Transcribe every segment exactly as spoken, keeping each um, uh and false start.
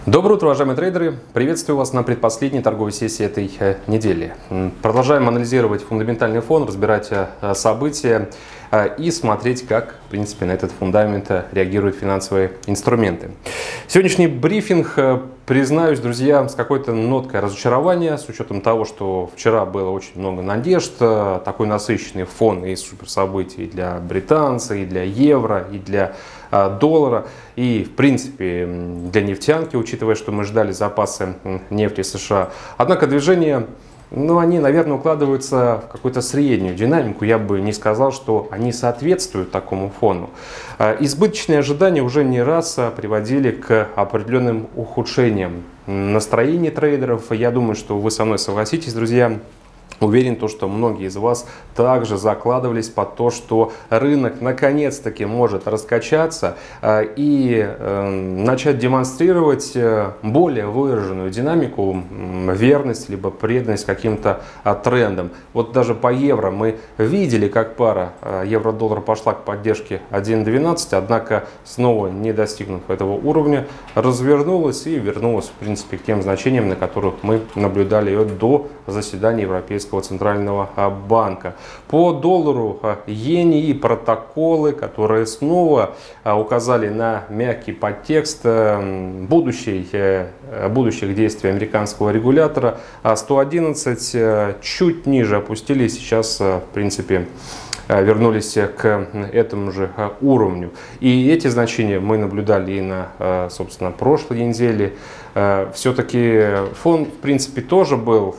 Доброе утро, уважаемые трейдеры! Приветствую вас на предпоследней торговой сессии этой недели. Продолжаем анализировать фундаментальный фон, разбирать события и смотреть, как, в принципе, на этот фундамент реагируют финансовые инструменты. Сегодняшний брифинг, признаюсь, друзья, с какой-то ноткой разочарования, с учетом того, что вчера было очень много надежд, такой насыщенный фон и суперсобытий для британца, и для евро, и для доллара, и, в принципе, для нефтянки, учитывая, что мы ждали запасы нефти США. Однако движения, ну, они, наверное, укладываются в какую-то среднюю динамику. Я бы не сказал, что они соответствуют такому фону. Избыточные ожидания уже не раз приводили к определенным ухудшениям настроения трейдеров. Я думаю, что вы со мной согласитесь, друзья. Уверен, то, что многие из вас также закладывались под то, что рынок наконец-таки может раскачаться э, и э, начать демонстрировать э, более выраженную динамику, э, верность либо преданность каким-то э, трендам. Вот даже по евро мы видели, как пара э, евро-доллар пошла к поддержке один двенадцать, однако снова не достигнув этого уровня, развернулась и вернулась, в принципе, к тем значениям, на которых мы наблюдали ее до заседания Европейского центрального банка. По доллару, иене и протоколы, которые снова указали на мягкий подтекст будущей, будущих действий американского регулятора, сто одиннадцать чуть ниже опустились, сейчас, в принципе, вернулись к этому же уровню. И эти значения мы наблюдали и на, собственно, прошлой неделе. Все-таки фон, в принципе, тоже был,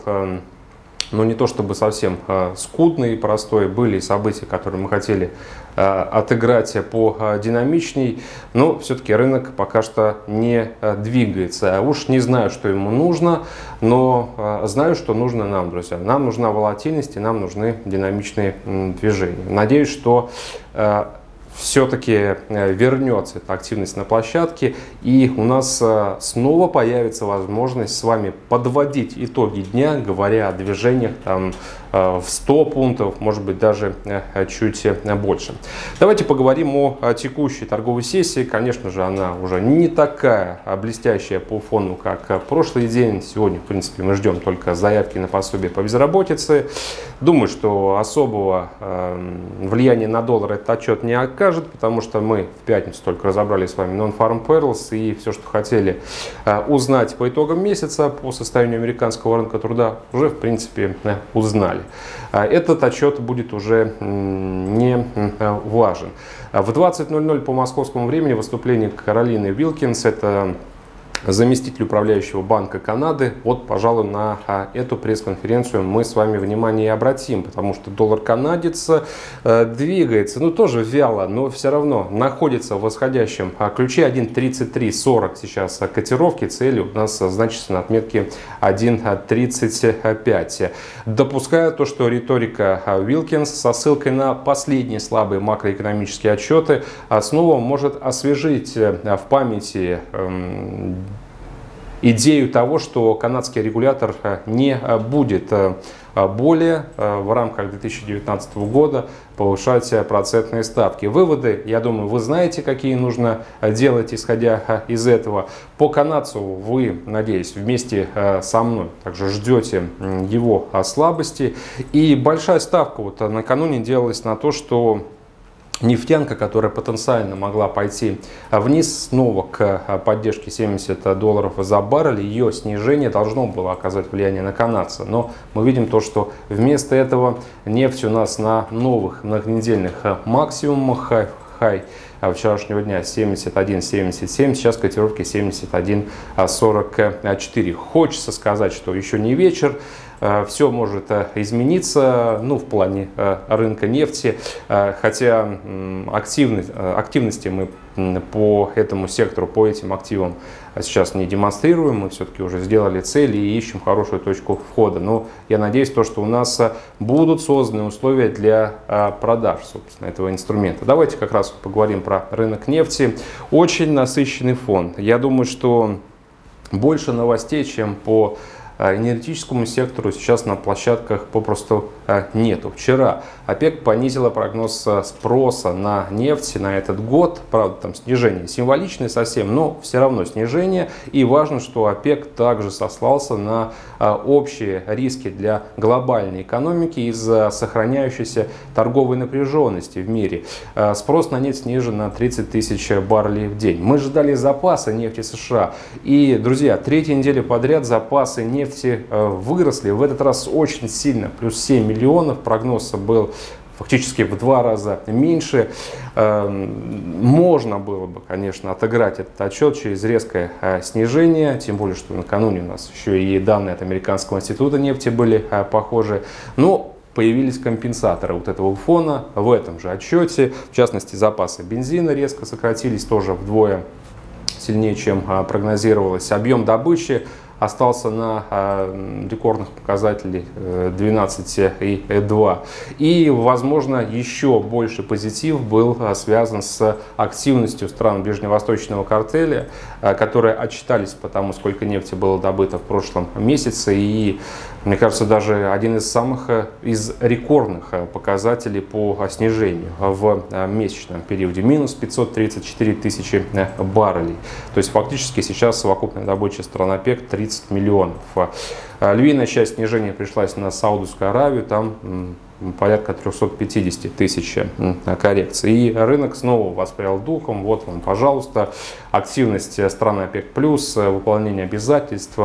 но не то чтобы совсем э, скудный и простой. Были события, которые мы хотели э, отыграть по э, динамичней, но все-таки рынок пока что не э, двигается. Уж не знаю, что ему нужно, но э, знаю, что нужно нам, друзья. Нам нужна волатильность и нам нужны динамичные э, движения. Надеюсь, что э, все-таки вернется эта активность на площадке, и у нас снова появится возможность с вами подводить итоги дня, говоря о движениях там в сто пунктов, может быть, даже чуть больше. Давайте поговорим о текущей торговой сессии. Конечно же, она уже не такая блестящая по фону, как прошлый день. Сегодня, в принципе, мы ждем только заявки на пособие по безработице. Думаю, что особого влияния на доллар этот отчет не окажет, потому что мы в пятницу только разобрали с вами Non-Farm Payrolls, и все, что хотели узнать по итогам месяца по состоянию американского рынка труда, уже, в принципе, узнали. Этот отчет будет уже не важен. В двадцать ноль ноль по московскому времени выступление Каролины Вилкинс, это заместитель управляющего Банка Канады. Вот, пожалуй, на эту пресс-конференцию мы с вами внимание и обратим, потому что доллар-канадец двигается, ну тоже вяло, но все равно находится в восходящем ключе. Один тридцать три сорок сейчас котировки, цели у нас значится на отметке один тридцать пять. Допускаю то, что риторика Вилкинс со ссылкой на последние слабые макроэкономические отчеты снова может освежить в памяти идею того, что канадский регулятор не будет более в рамках две тысячи девятнадцатого года повышать процентные ставки. Выводы, я думаю, вы знаете, какие нужно делать, исходя из этого. По канадцу вы, надеюсь, вместе со мной также ждете его слабости. И большая ставка вот накануне делалась на то, что нефтянка, которая потенциально могла пойти вниз снова к поддержке семьдесят долларов за баррель, ее снижение должно было оказать влияние на канадца. Но мы видим то, что вместо этого нефть у нас на новых многонедельных максимумах, хай вчерашнего дня семьдесят один семьдесят семь, сейчас котировки семьдесят один сорок четыре. Хочется сказать, что еще не вечер, все может измениться, ну, в плане рынка нефти, хотя активность, активности мы по этому сектору, по этим активам сейчас не демонстрируем, мы все-таки уже сделали цели и ищем хорошую точку входа. Но я надеюсь, то, что у нас будут созданы условия для продаж, собственно, этого инструмента. Давайте как раз поговорим про рынок нефти. Очень насыщенный фон. Я думаю, что больше новостей, чем по энергетическому сектору сейчас на площадках попросту нету. Вчера ОПЕК понизила прогноз спроса на нефть на этот год. Правда, там снижение символичное совсем, но все равно снижение. И важно, что ОПЕК также сослался на общие риски для глобальной экономики из-за сохраняющейся торговой напряженности в мире. Спрос на нефть снижен на тридцать тысяч баррелей в день. Мы ждали запасы нефти США. И, друзья, третью неделю подряд запасы нефти выросли. В этот раз очень сильно, плюс семь миллионов. Прогноз был фактически в два раза меньше. Можно было бы, конечно, отыграть этот отчет через резкое снижение, тем более, что накануне у нас еще и данные от Американского института нефти были похожи. Но появились компенсаторы вот этого фона в этом же отчете. В частности, запасы бензина резко сократились, тоже вдвое сильнее, чем прогнозировалось. Объем добычи остался на э, рекордных показателях э, двенадцать и два. И, возможно, еще больше позитив был э, связан с активностью стран ближневосточного картеля, э, которые отчитались по тому, сколько нефти было добыто в прошлом месяце. И, мне кажется, даже один из самых э, из рекордных э, показателей по э, снижению в э, месячном периоде. Минус пятьсот тридцать четыре тысячи э, баррелей. То есть, фактически, сейчас совокупная добыча стран ОПЕК тридцать миллионов. Львиная часть снижения пришлась на Саудовскую Аравию, там порядка трёхсот пятидесяти тысяч коррекций. И рынок снова воспрял духом. Вот вам, пожалуйста, активность стран ОПЕК+, выполнение обязательств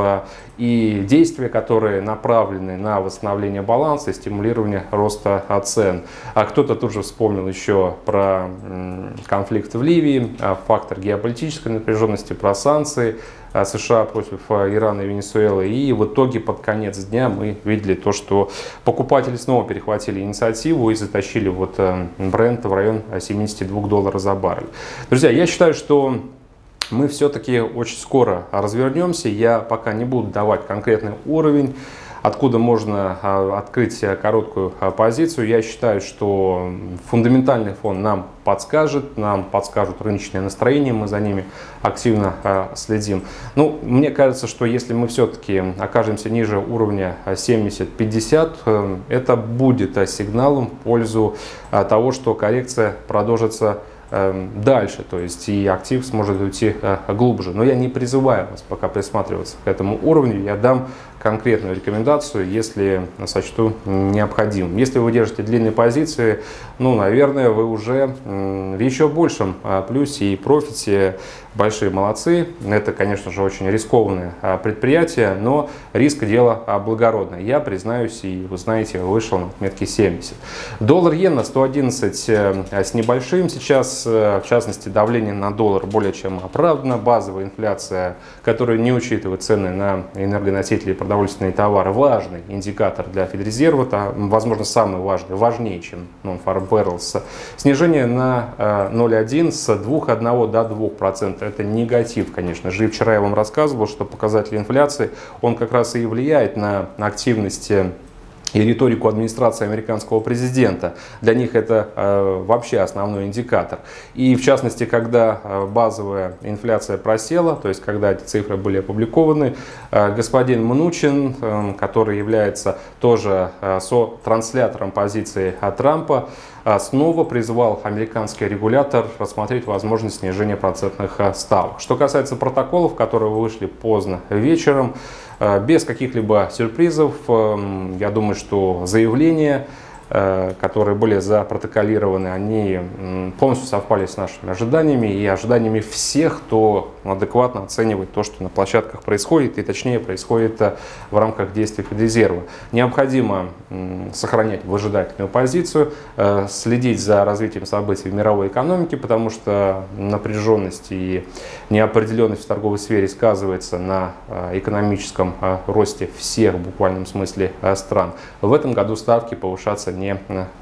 и действия, которые направлены на восстановление баланса и стимулирование роста цен. А кто-то тут же вспомнил еще про конфликт в Ливии, фактор геополитической напряженности, про санкции США против Ирана и Венесуэлы. И в итоге под конец дня мы видели то, что покупатели снова перехватили инициативу и затащили вот бренд в район семидесяти двух долларов за баррель. Друзья, я считаю, что мы все-таки очень скоро развернемся. Я пока не буду давать конкретный уровень, откуда можно открыть короткую позицию. Я считаю, что фундаментальный фон нам подскажет, нам подскажут рыночные настроения, мы за ними активно следим. Ну, мне кажется, что если мы все-таки окажемся ниже уровня семьдесят пятьдесят, это будет сигналом в пользу того, что коррекция продолжится дальше, то есть и актив сможет уйти глубже. Но я не призываю вас пока присматриваться к этому уровню, я дам конкретную рекомендацию, если сочту необходимым. Если вы держите длинные позиции, ну, наверное, вы уже в еще большем плюсе и профите. Большие молодцы. Это, конечно же, очень рискованное предприятие, но риск дело благородное. Я признаюсь, и вы знаете, вышел на отметке семьдесят. Доллар-иена сто одиннадцать с небольшим сейчас. В частности, давление на доллар более чем оправдано. Базовая инфляция, которая не учитывает цены на энергоносители и продовольственные товары, важный индикатор для Федрезерва. Это, возможно, самый важный, важнее, чем Non-Farm Payrolls. Снижение на ноль целых одна десятая с двух целых одна десятая до двух процентов. Это негатив, конечно же. И вчера я вам рассказывал, что показатель инфляции, он как раз и влияет на активность и риторику администрации американского президента. Для них это э, вообще основной индикатор. И в частности, когда э, базовая инфляция просела, то есть когда эти цифры были опубликованы, э, господин Мнучин, э, который является тоже э, со-транслятором позиции от Трампа, э, снова призвал американский регулятор рассмотреть возможность снижения процентных э, ставок. Что касается протоколов, которые вышли поздно вечером, без каких-либо сюрпризов, я думаю, что заявления, которые были запротоколированы, они полностью совпали с нашими ожиданиями и ожиданиями всех, кто адекватно оценивает то, что на площадках происходит, и точнее происходит в рамках действий Федрезерва. Необходимо сохранять выжидательную позицию, следить за развитием событий в мировой экономике, потому что напряженность и неопределенность в торговой сфере сказывается на экономическом росте всех в буквальном смысле стран. В этом году ставки повышаться не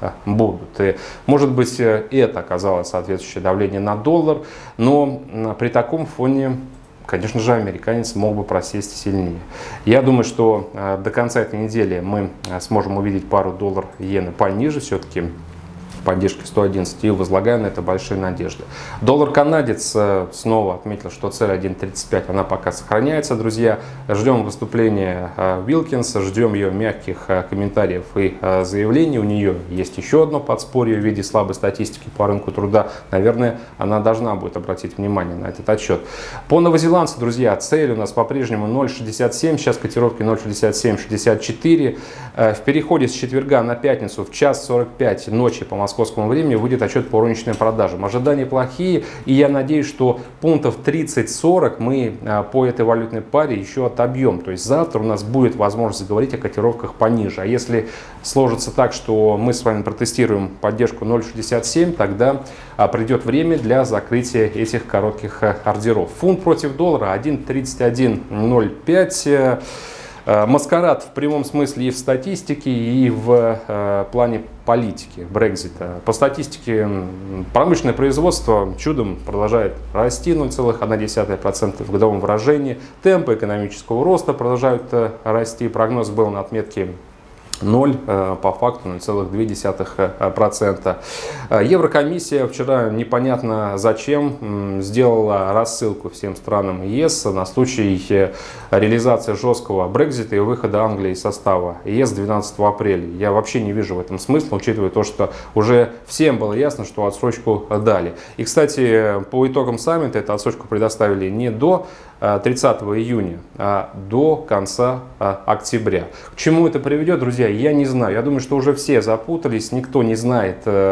будут. И, может быть, это оказало соответствующее давление на доллар, но при таком фоне, конечно же, американец мог бы просесть сильнее. Я думаю, что до конца этой недели мы сможем увидеть пару доллар-иены пониже. Все-таки поддержки сто одиннадцать и возлагаем на это большие надежды. Доллар-канадец снова отметил, что цель один тридцать пять, она пока сохраняется, друзья. Ждем выступления Уилкинса, ждем ее мягких комментариев и заявлений. У нее есть еще одно подспорье в виде слабой статистики по рынку труда. Наверное, она должна будет обратить внимание на этот отчет. По новозеландцу, друзья, цель у нас по-прежнему ноль шестьдесят семь, сейчас котировки ноль шестьдесят семь шестьдесят четыре. В переходе с четверга на пятницу в час сорок пять ночи по московскому времени выйдет отчет по розничным продажам. Ожидания плохие, и я надеюсь, что пунктов тридцать-сорок мы по этой валютной паре еще отобьем. То есть завтра у нас будет возможность говорить о котировках пониже. А если сложится так, что мы с вами протестируем поддержку ноль шестьдесят семь, тогда придет время для закрытия этих коротких ордеров. Фунт против доллара один тридцать один ноль пять. Маскарад в прямом смысле и в статистике, и в э, плане политики Брексита. По статистике промышленное производство чудом продолжает расти ноль целых одна десятая процента в годовом выражении. Темпы экономического роста продолжают э, расти. Прогноз был на отметке ноль, по факту ноль целых две десятых процента. Еврокомиссия вчера непонятно зачем сделала рассылку всем странам ЕС на случай реализации жесткого Брексита и выхода Англии из состава ЕС двенадцатого апреля. Я вообще не вижу в этом смысла, учитывая то, что уже всем было ясно, что отсрочку дали. И, кстати, по итогам саммита эту отсрочку предоставили не до тридцатого июня, а до конца октября. К чему это приведет, друзья, я не знаю. Я думаю, что уже все запутались, никто не знает,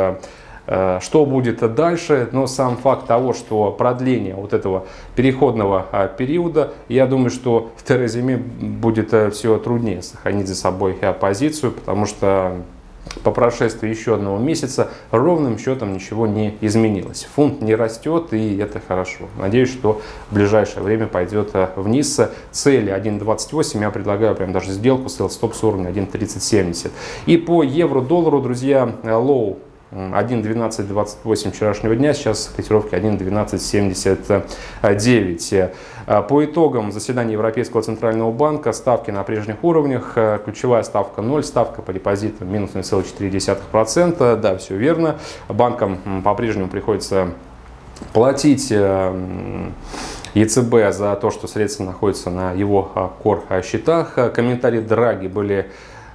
что будет дальше, но сам факт того, что продление вот этого переходного периода, я думаю, что в Терезе Мэй будет все труднее сохранить за собой позицию, потому что по прошествии еще одного месяца ровным счетом ничего не изменилось. Фунт не растет, и это хорошо. Надеюсь, что в ближайшее время пойдет вниз. Цели один двадцать восемь, я предлагаю прям даже сделку, стоп с уровня один тридцать семьдесят. И по евро-доллару, друзья, лоу один двенадцать двадцать восемь вчерашнего дня, сейчас котировки один двенадцать семьдесят девять. По итогам заседания Европейского центрального банка ставки на прежних уровнях, ключевая ставка ноль, ставка по депозитам минус ноль целых четыре десятых процента, да, все верно. Банкам по-прежнему приходится платить ЕЦБ за то, что средства находятся на его кор-счетах. Комментарии Драги были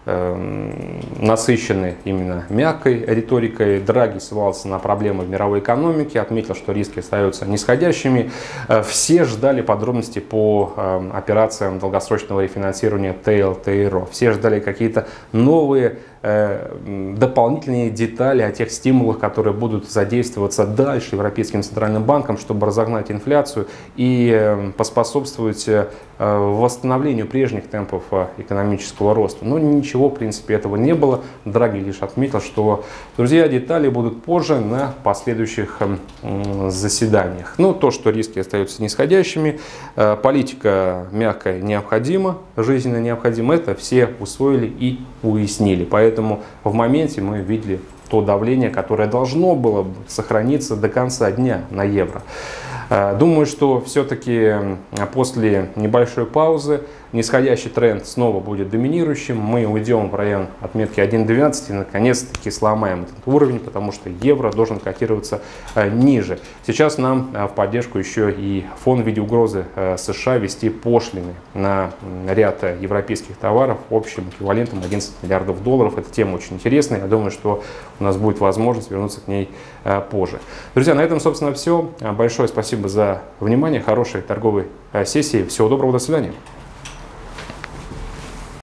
насыщены именно мягкой риторикой. Драги ссылался на проблемы в мировой экономике, отметил, что риски остаются нисходящими. Все ждали подробностей по операциям долгосрочного рефинансирования ТЭЛ, ТРО. Все ждали какие-то новые дополнительные детали о тех стимулах, которые будут задействоваться дальше Европейским центральным банком, чтобы разогнать инфляцию и поспособствовать восстановлению прежних темпов экономического роста. Но ничего, в принципе, этого не было. Драги лишь отметил, что, друзья, детали будут позже на последующих заседаниях. Но то, что риски остаются нисходящими, политика мягкая необходима, жизненно необходима, это все усвоили и уяснили. Поэтому Поэтому в моменте мы видели то давление, которое должно было сохраниться до конца дня на евро. Думаю, что все-таки после небольшой паузы нисходящий тренд снова будет доминирующим. Мы уйдем в район отметки один двенадцать и наконец-таки сломаем этот уровень, потому что евро должен котироваться ниже. Сейчас нам в поддержку еще и фон в виде угрозы США ввести пошлины на ряд европейских товаров общим эквивалентом одиннадцать миллиардов долларов. Эта тема очень интересная. Я думаю, что у нас будет возможность вернуться к ней позже. Друзья, на этом, собственно, все. Большое спасибо за внимание. Хорошей торговой сессии. Всего доброго. До свидания.